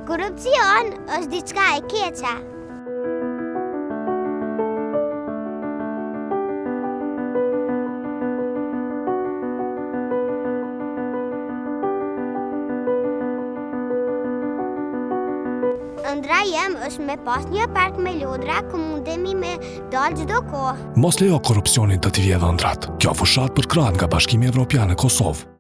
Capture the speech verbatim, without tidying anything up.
Korrupsion është diçka e keqe. Ëndra jem është me pas një park me lodra ku mundemi me dalë çdo kohë. Mos lejo korrupsionin të t'i vjedhë ëndrat. Kjo fushat për krahët nga Bashkimi Evropian në Kosovë.